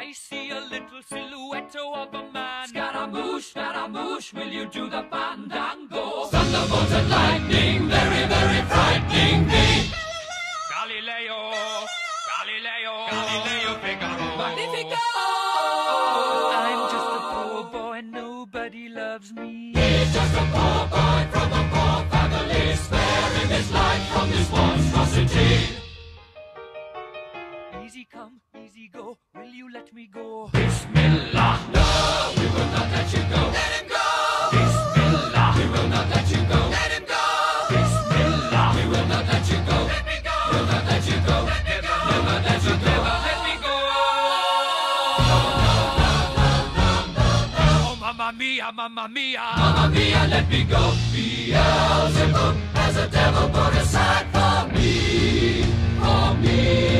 I see a little silhouette of a man. Scaramouche, will you do the fandango? Thunderbolt and lightning, very, very frightening me. Galileo, Figaro. Magnifico! I'm just a poor boy, nobody loves me. He's just a poor boy from a poor family, sparing his life from this monstrosity. Easy come, easy go, will you let me go? Bismillah, no, we will not let you go. Let him go! Bismillah, we will not let you go. Let him go! Bismillah, we will not let you go. Let me go! We'll not let you go. Let me go! Never let you go. Never let me go. Oh, mamma mia, mamma mia. Mamma mia, let me go. Beelzebub has a devil put aside for me, for me.